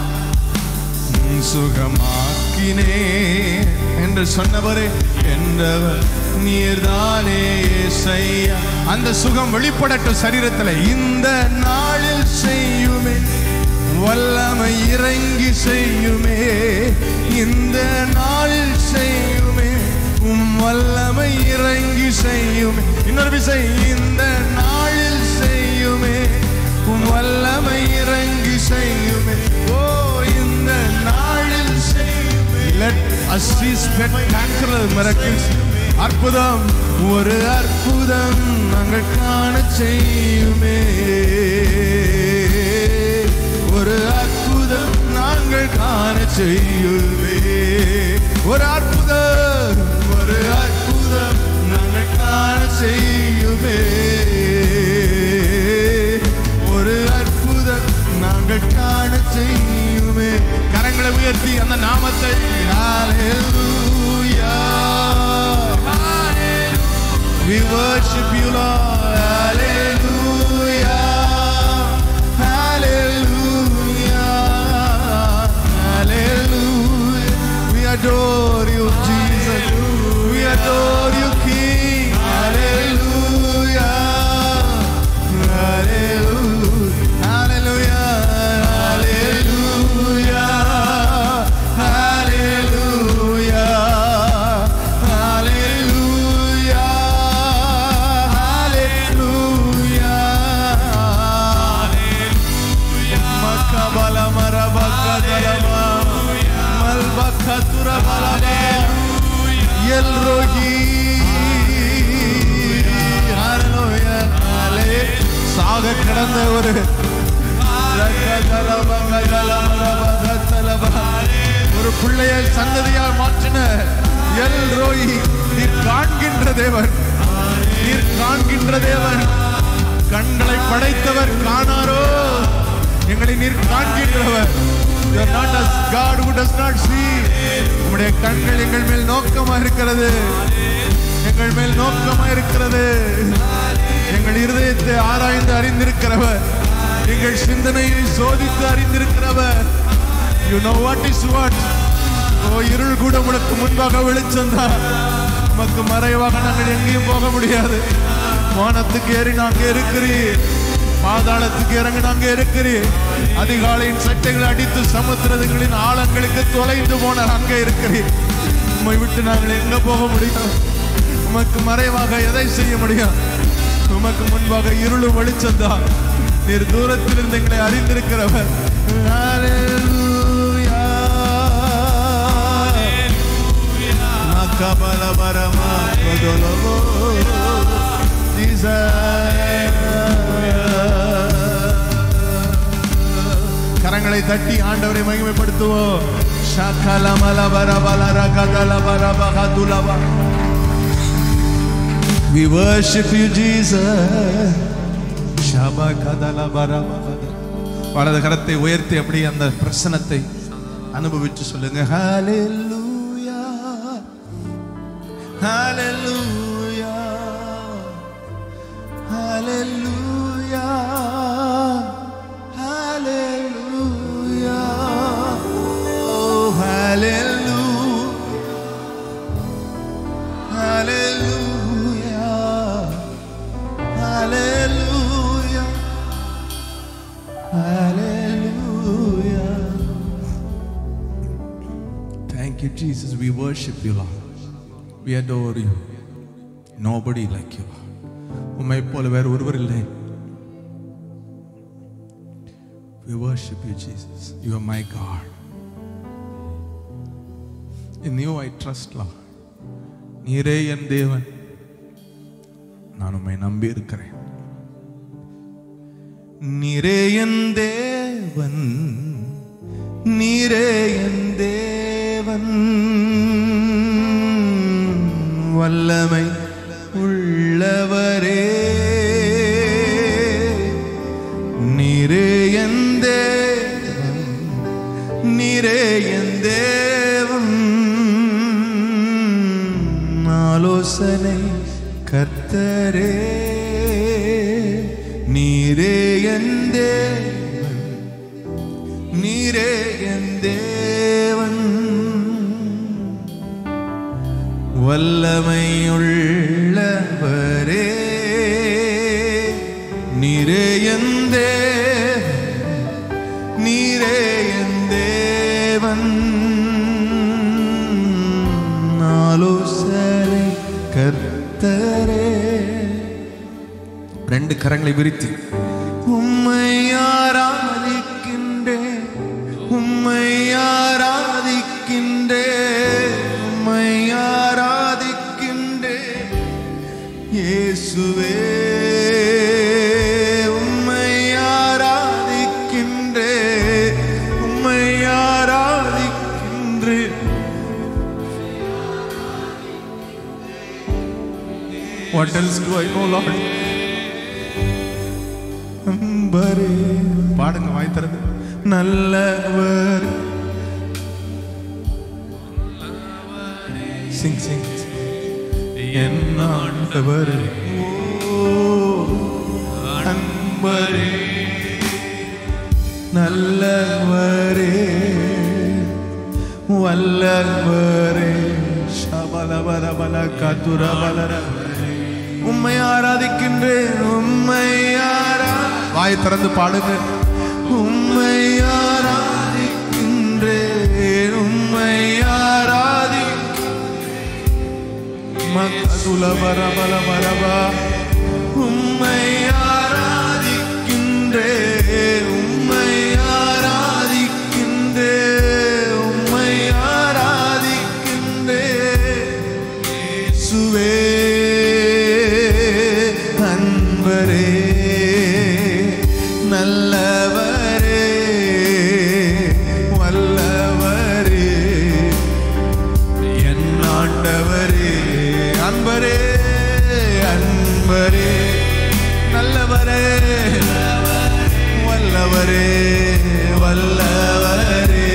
சுகமாக்கினே என்று சொன்னவரே என்றவர் நீர்தானே இயேசையா. அந்த சுகம் வெளிப்படட்டும் சரீரத்தில். இந்த நாளில் செய்யுமே வல்லமை இறங்கி செய்யுமே. இந்த நாளில் செய்யுமே வல்லமை இறங்கி செய்யுமே. இன்னொரு விசை. இந்த நாளில் செய்யுமே வல்லமை இறங்கி செய்யுமே. ஓ இந்த நாளில் செய்யுமே. Let us see spectacular miracles. அற்புதம் ஒரு அற்புதம் நாங்கள் காண செய்யுமே. ஒரு அற்புதம் நாங்கள் காண செய்யுமே. ஒரு அற்புதம் ஒரு அற்புதம் நாங்கள் காண செய்யுமே. ஒரு அற்புதம் நாங்கள் காண செய்யுமே. கரங்களை உயர்த்தி அந்த நாமத்தை ஹalleluya we worship you Lord. Hallelujah hallelujah hallelujah we adore you Jesus, we adore you King. Hallelujah hallelujah hallelujah hallelujah hallelujah hallelujah hallelujah makabala marabakadalama malbakatura balaba el rogi hallelujah hallelujah. சாக கடந்த ஒரு பிள்ளையை சந்ததியால் மாற்றின எல் ரோயி. நீர் காண்கின்ற தேவன், நீர் காண்கின்ற தேவன். கண்களை படைத்தவர் காணாரோ, எங்களை நீர் காண்கின்றவர். You are not a God who does not see. உம்முடைய கண்கள் எங்கள் மேல் நோக்கமா இருக்கிறது, எங்கள் மேல் நோக்கமா இருக்கிறது. எங்கள் இருதயத்தை ஆராய்ந்து அறிந்திருக்கிறவர், எங்கள் சிந்தனையை சோதித்து அறிந்திருக்கிறவர். You know what is what. ஓ இருள் கூட உனக்கு முன்பாக வெளிச்சம்தான். உமக்கு மறைவாக நாங்கள் எங்கேயும் போக முடியாது. வானத்துக்கு ஏறி நாங்க இருக்கிறீர், பாதாளத்துக்கு இறங்கி நாங்க இருக்கிறீர். அதிகாலையின் சட்டைகளை அடித்து சமுத்திரங்களின் ஆழங்களுக்கு தொலைந்து போன அங்கே இருக்கிறீர். உம்மை விட்டு நாங்கள் எங்க போக முடியும்? உமக்கு மறைவாக எதை செய்ய முடியும்? உமக்கு முன்பாக இருளும் வெளிச்சம்தான். நீர் தூரத்திலிருந்து எங்களை அறிந்திருக்கிறவர். ஹalleluya மகபலபரமா கொதலவோ கரங்களை தட்டி ஆண்டவரை மகிமைப்படுத்துவோம். ஷகலமலபரபலரகதலபரபகதுலப We worship you Jesus. ஷபகதலபரபகத வலது கரத்தை உயர்த்தி அப்படி அந்த பிரசன்னத்தை அனுபவிச்சு சொல்லுங்க. ஹalleluya ஹalleluya hallelujah hallelujah oh hallelujah hallelujah hallelujah hallelujah. Thank you Jesus, we worship you Lord, we adore you. Nobody like you. உம்மை போல வேறு ஒருவர் இல்லை. We worship you Jesus, you are my God. In you I trust Lord. நீரே என் தேவன், உம்மை நம்பி இருக்கிறேன். நீரே என் தேவன், நீரே என் தேவன், வல்லமை உள்ளவரே, நீரே என் தேவன், நீரே என் தேவன், ஆலோசனை கர்த்தரே, நீரே என் தேவன், நீரே என் தேவன், வல்லமையுள்ளவரே, நீரே என் தேவன், நீரே என் தேவன், ஆலோசனை கர்த்தரே. ரெண்டு கரங்களை விரித்து உம்மை ஆராதிக்கின்றேன், உம்மை ஆராதிக்கின்றேன், உம்மை ஆராதிக்கின்றேன் இயேசுவே, உம்மை ஆராதிக்கின்றேன், உம்மை ஆராதிக்கின்றேன். What else do I know, Lord? அன்பரே, பாடுங்க வாய் திறந்து. நல்லவர், சிங் சிங், என் ஆண்டவரே, அன்பரே, நல்லவரே, வல்லவரே, ஷபலபலபல கதுரபலர, உம்மை ஆராதிக்கின்றேன், உம்மை வாய் திறந்து பாடுங்க. உம்மை ஆராதிக்கின்றேன், உம்மை ஆராதிக்கின்றேன், உம்மை ஆராதிக்கின்றேன், உம்மை ஆராதிக்கின்றேன், உம்மை ஆராதிக்கின்றேன் இயேசுவே, அன்பரே, நல்லவரே, வல்லவரே, என் ஆண்டவரே, அன்பரே, அன்பரே, நல்லவரே, வல்லவரே, வல்லவரே,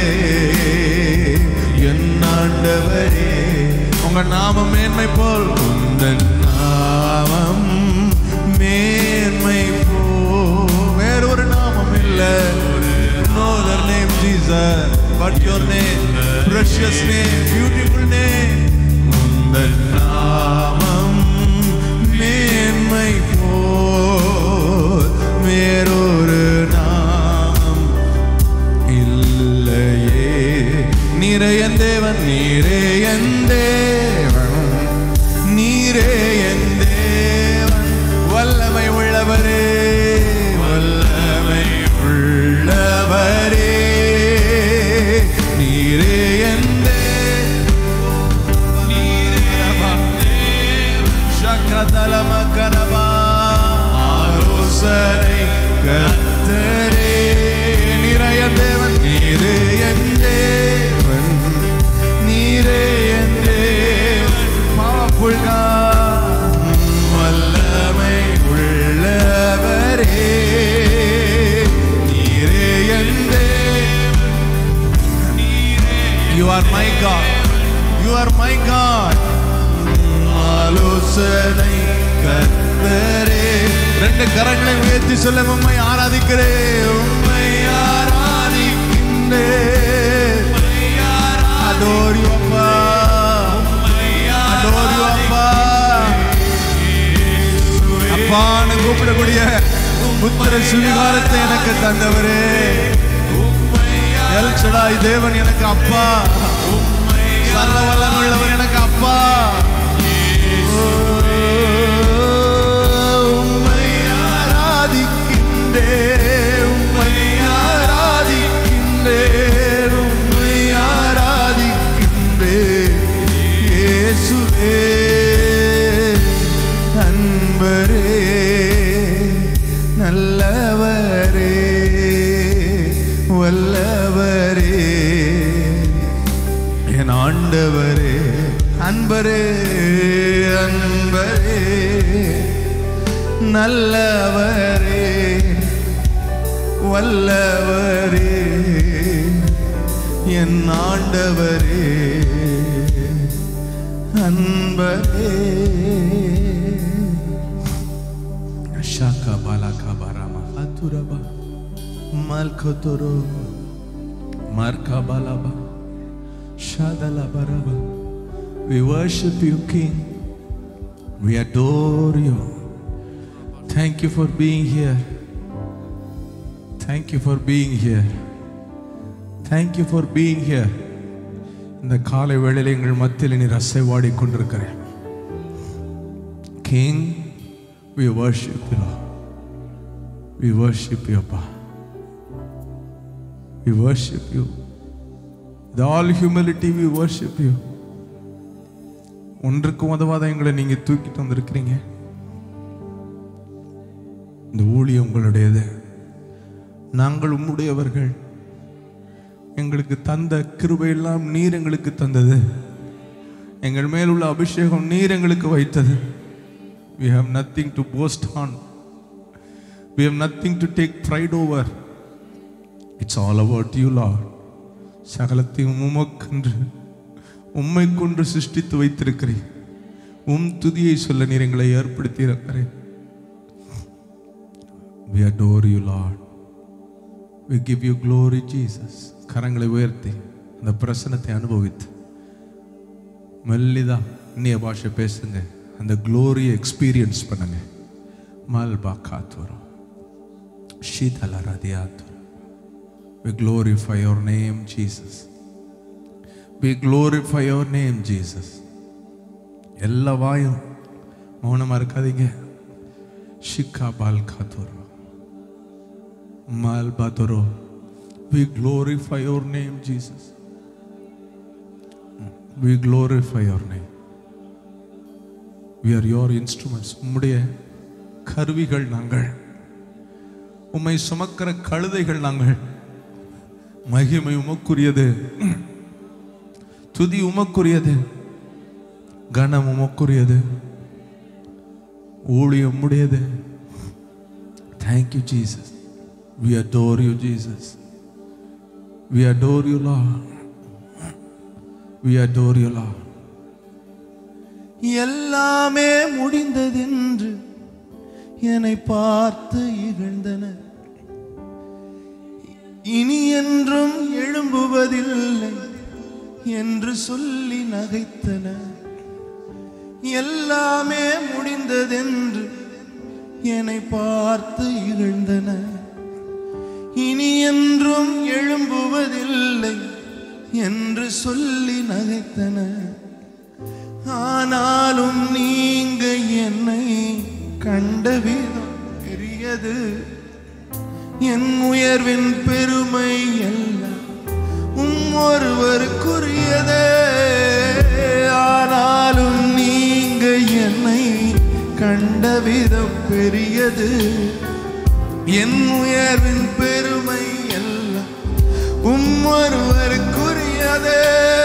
என் ஆண்டவரே. உங்க நாமம் மேன்மை போல், உந்தன் நாமம் மேன்மை போல் வேறொரு நாமம் இல்லை. No other name Jesus but your name, precious name, beautiful name. உந்தன் நாமம் மேன்மை போல் வேறொரு நாமம் இல்லையே. நீரே என் தேவன், நீரே என் தேவன், நீரே என் தேவன், வல்லமை உள்ளவரே, வல்லமை உள்ளவரே, நீரே என் தேவன், நீரே என் தேவன், சக்கரதலம கரபா, ஆலோசனை கர்த்தரே, நீரே என் தேவன், நீரே என் தேவன், நீரே என் தேவன், powerful God, வல்லமை உள்ளவரே, நீரே என் தேவன், நீரே. You are my God, you are my God, ஆலோசனை கர்த்தரே. ரெண்டு கரங்களை உயர்த்தி சொல்ல, உம்மை ஆராதிக்கிறேன், உம்மை ஆராதிக்கின்றேன், adore you அப்பா, adore you அப்பா. அப்பான்னு கூப்பிடக்கூடிய புத்திர சுவிகாரத்தை எனக்கு தந்தவரே, எல் ஷடாய் தேவன் எனக்கு அப்பா, சர்வ வல்லமையுள்ளவர் எனக்கு அப்பா. உம்மை ஆராதிக்கின்றேன், உம்மை ஆராதிக்கின்றேன், உம்மை ஆராதிக்கின்றேன் இயேசுவே, அன்பரே, நண்பரே நல்லவரே வல்லவரே என் ஆண்டவரே அன்பரே. ஷாகா பாலாகா பாராமா ஹதுரபா மல்கோதரோ மார்கா பாலாபா ஷாதலா பாராபா. We worship you, King. We adore you. Thank you for being here. Thank you for being here. Thank you for being here. இந்த காலை வேளையில் எங்கள் மத்தியில் நீர் அசைவாடி கொண்டிருக்கிறேன். King, we worship you, Lord. We worship you, Appa. We worship you. With all humility, we worship you. ஒன்றுக்கும் உதவாத எங்களை நீங்க தூக்கிட்டு வந்திருக்கிறீங்க. இந்த ஊழியம் உங்களுடையது, நாங்கள் உம்முடையவர்கள். எங்களுக்கு தந்த கிருபையெல்லாம் நீர் எங்களுக்கு தந்தது. எங்கள் மேல் உள்ள அபிஷேகம் நீர் எங்களுக்கு வைத்தது. We have nothing to boast on. We have nothing to take pride over. It's all about you, Lord. சகலத்தையும் உமக்கென்று உம்மை கொண்டு சிருஷ்டித்து வைத்திருக்கிறேன். உம் துதியை சொல்ல நீர் எங்களை ஏற்படுத்தி இருக்கிறேன். We adore you, Lord. We give you glory, Jesus. கரங்களை உயர்த்தி அந்த பிரசன்னத்தை அனுபவித்து மெல்லிதா அந்நிய பாஷை பேசுங்க. அந்த க்ளோரியை எக்ஸ்பீரியன்ஸ் பண்ணுங்க. மல்பா காத்துரோ ஷீதல ரதியாத்துரோ. We glorify your name, Jesus. We glorify your name, Jesus. எல்லா வாயும் மௌனமா இருக்காதீங்க. ஷிகா பால் காத்துரோ மல்பா துரோ. We glorify your name, Jesus. We glorify your name. We are your instruments. உம்முடைய கருவிகள் நாங்கள். உம்மை சுமக்கிற கழுதைகள் நாங்கள். மகிமை உமக்குரியது, துதி உமக்குரியது, கனம் உமக்குரியது, ஊழியம் உம்முடையது. Thank you, Jesus. We adore you, Jesus. We adore you, Lord. We adore you, Lord. எல்லாமே முடிந்ததென்று என்னை பார்த்து இகழ்ந்தனர். இனி என்றும் எழும்புவதில்லை என்று சொல்லி நகைத்தனர். எல்லாமே முடிந்ததென்று என்னை பார்த்து இகழ்ந்தனர். இனி என்றும் எழும்புவதில்லை என்று சொல்லி நகைத்தனர். ஆனாலும் நீங்க என்னை கண்ட விதம் பெரியது. என் உயர்வின் பெருமை எல்லாம் ஒருவருக்குரியதே. ஆனாலும் நீங்க என்னை கண்ட விதம் பெரியது. என் உயர்வின் பெருமை எல்லாம் ஒருவருக்குரியதே.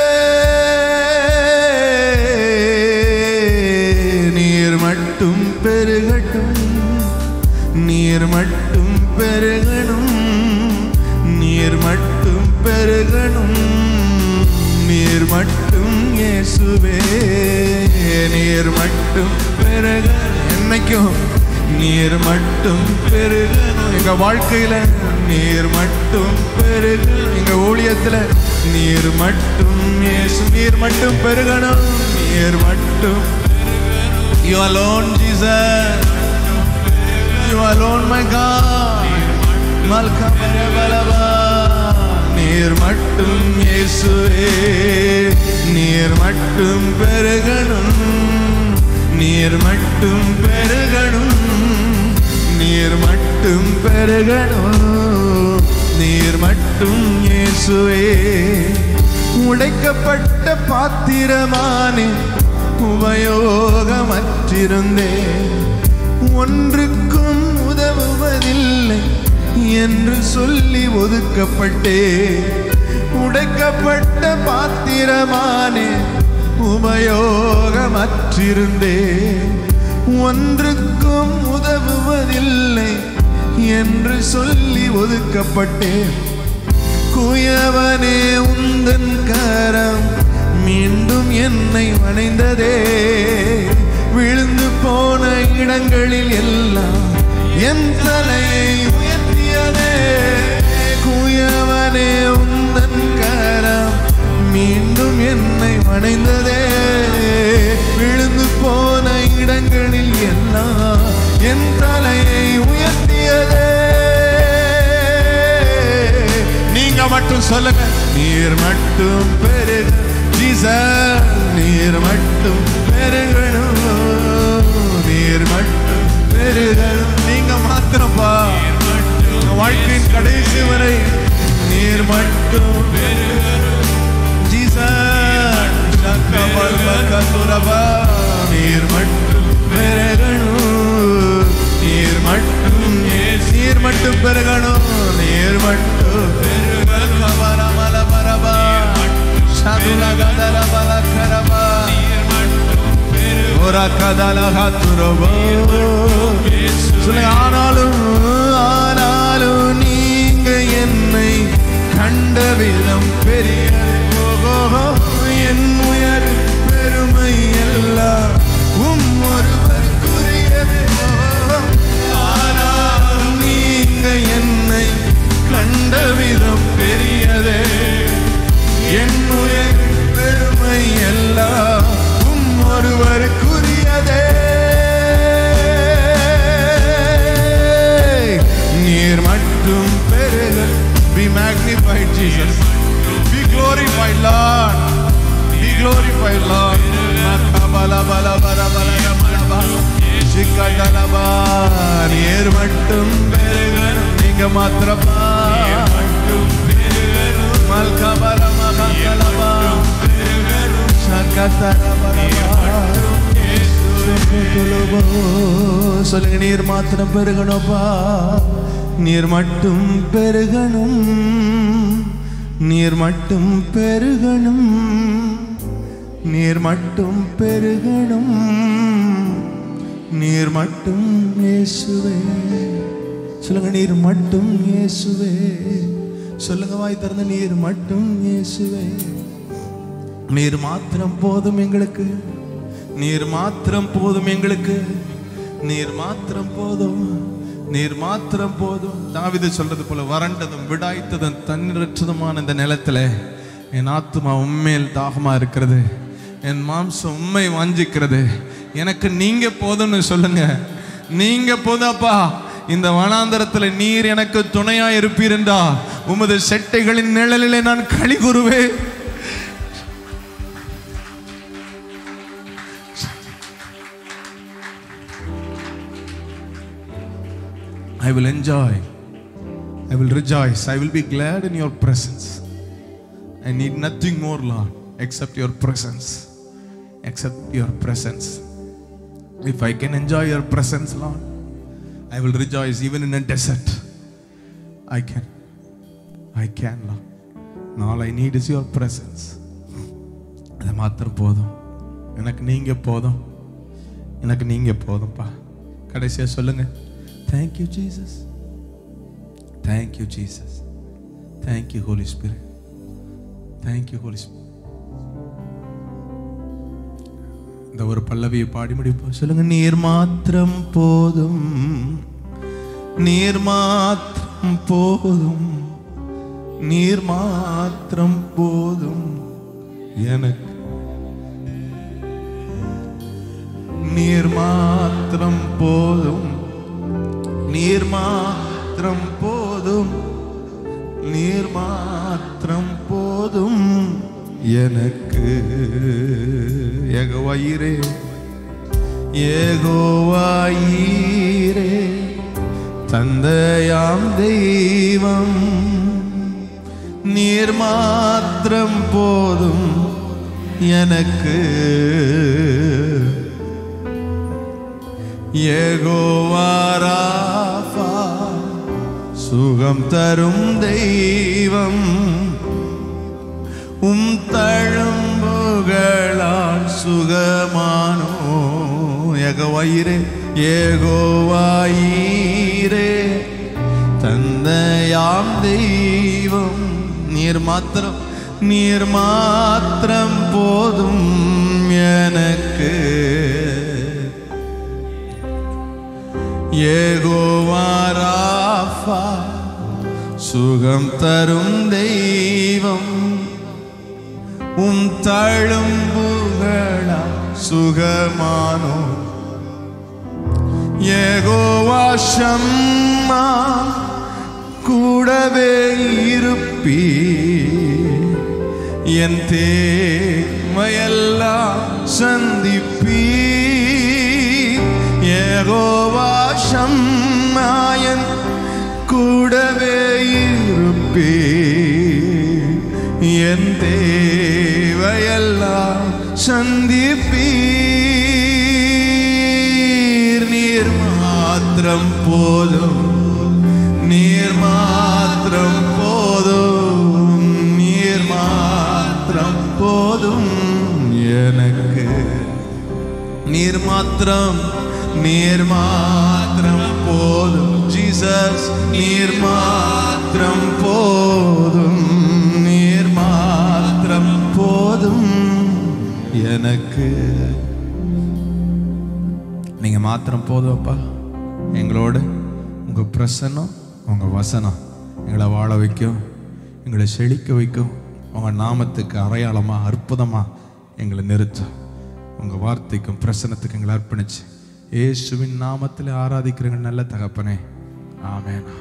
நீர் மட்டும் பெருகட்டும், நீர் மட்டும் பெருகணும், நீர் மட்டும் பெருகணும், நீர் மட்டும் இயேசுவே. நீர் மட்டும் பெருக, என்னைக்கும் நீர் மட்டும் பெருகணும். எங்க வாழ்க்கையில நீர் மட்டும் பெருகணும். எங்க ஊழியத்துல நீர் மட்டும் இயேசு, நீர் மட்டும் பெருகணும், நீர் மட்டும். You alone, Jesus. You alone, my God. மல்கமரவலவா. நீர் மட்டும் இயேசுவே. நீர் மட்டும் பெருகணும், நீர் மட்டும் பெருகணும், நீர் மட்டும் பெருகணும், நீர் மட்டும் இயேசுவே. உடைக்கப்பட்ட பாத்திரமானே உபயோகமற்றிருந்தேன். ஒன்றுக்கும் உதவுவதில்லை என்று சொல்லி ஒதுக்கப்பட்டே. உடைக்கப்பட்ட பாத்திரமானே உபயோகமற்றிருந்தேன், ஒன்றுக்கும் உதவுவதில்லை என்று சொல்லி ஒதுக்கப்பட்டேன். குயவனே உந்தன் கரம் மீண்டும் என்னை வணைந்ததே, விழுந்து போன இடங்களில் எல்லாம் என் தலையை உயர்த்தியதே. குயவனே உந்தன் கரம் மீண்டும் என்னை வணைந்ததே, விழுந்து போன இடங்களில் எல்லாம் என் தலையை உயர்த்தியதே. நீங்க மட்டும் சொல்லுங்க, நீர் மட்டும் பெருக ஜீசஸ், நீர் மட்டும் பெருகணும், நீர் மட்டும் பெருகணும். நீங்க மாத்திரப்பா, வாழ்க்கையின் கடைசி வரை நீர் மட்டும் பெருகணும் ஜீசஸ். நீர் மட்டும் பெருகணும், நீர் மட்டும், நீர் மட்டும் பெருகணும், நீர் மட்டும் பெருகணும். பரபரபா சாதுலா கதல பலக்கரபா ஓரா கதல ஹத்துரபா. ஆனாலும் ஆனாலும் நீங்க என்னை கண்ட விதம் பெரிய, என் உயர் பெருமை எல்லாம் ஒருவருக்குரியதே. ஆனாலும் நீங்க என்னை கண்ட விதம் பெரியதே, என் உயர் பெருமை எல்லாம் ஒருவருக்குரியதே. நீர் மட்டும் பெருக. Be magnified Jesus, be glorified Lord, be glorified Lord. நீர் மட்டும் பெருகணும், நீங்க மாத்திரமா சொல்லுங்க, நீர் மாத்திரம் பெருகணும்பா, நீர் மட்டும் பெருகணும், நீர் மட்டும் பெருகணும், நீர் மட்டும் பெருகணும், நீர் மட்டும் இயேசுவே. சொல்லுங்க, நீர் மட்டும் இயேசுவே. சொல்லுங்க வாய் திறந்து, நீர் மட்டும் இயேசுவே. நீர் மாத்திரம் போதும் எங்களுக்கு, நீர் மாத்திரம் போதும் எங்களுக்கு, நீர் மாத்திரம் போதும், நீர் மாத்திரம் போதும். தாவீது சொல்றது போல, வறண்டதும் விடாய்த்ததும் தண்ணீரற்றதுமான இந்த நிலத்துல என் ஆத்துமா உண்மையில் தாகமா இருக்கிறது, என் மாம்சம் உண்மை வாஞ்சிக்கிறது, எனக்கு நீங்க போதும்னு சொல்லுங்க. நீங்க போதாப்பா, இந்த வனாந்தரத்தில் நீர் எனக்கு துணையா இருப்பீர் என்றா உமது செட்டைகளின் நிழலிலே நான் களி கூறுவேன். I will enjoy, I will rejoice, I will be glad in your presence. I need nothing more, Lord, except your presence, except your presence. If I can enjoy your presence, Lord, I will rejoice even in a desert. I can, Lord. And all I need is your presence. அது மாத்திரம் போதும், எனக்கு நீங்க போதும், எனக்கு நீங்க போதும்பா. கடைசியா சொல்லுங்க, thank you Jesus, thank you Jesus, thank you Holy Spirit, thank you Holy Spirit. இந்த ஒரு பல்லவியை பாடி முடிப்போம். சொல்லுங்க, நீர் மாத்திரம் போதும், நீர் மாத்திரம் போதும், நீர் மாத்திரம் போதும் எனக்கு, நீர் மாத்திரம் போதும், நீர் மாத்திரம் போதும், நீர் மாத்திரம் போதும் எனக்கு. யெகோவாயீரே, யெகோவாயீரே, தந்தையாம் தெய்வம், நீர் மாத்திரம் போதும் எனக்கு. யெகோவா ராஃபா, சுகம் தரும் தெய்வம், தழும்பு தழும்புகளால் சுகமானோ. யெகோவாயீரே யெகோவாயீரே தந்தையாம் தெய்வம், நீர் மாத்திரம் போதும் எனக்கு. யெகோவா ராஃபா சுகம் தரும் தெய்வம், தழும்புகளா சுகமானோ. யெகோவா ஷம்மா கூடவே இருப்பீ, என் தேவையெல்லாம் சந்திப்பீ. யெகோவா ஷம்மா என் கூடவே இருப்பீ, என் தேவையெல்லாம் சந்திப்பீர். நீர் மாத்திரம் போதும், நீர் மாத்திரம் போதும், நீர் மாத்திரம் போதும் எனக்கு. நீர் மாத்திரம் போதும் ஜீசஸ், நீர் மாத்திரம் போதும், நீர் மாத்திரம் போதும் எனக்கு. நீங்க மாத்திரம் போதும் அப்பா. எங்களோடு உங்க பிரசன்னம், உங்க வசனம் எங்களை வாழ வைக்கும், எங்களை செழிக்க வைக்கும். உங்க நாமத்துக்கு அடையாளமா அற்புதமா எங்களை நிறுத்தும். உங்க வார்த்தைக்கும் பிரசன்னத்துக்கு எங்களை அர்ப்பணிச்சு இயேசுவின் நாமத்தில் ஆராதிக்கிறீங்க நல்ல தகப்பனே. ஆமென்.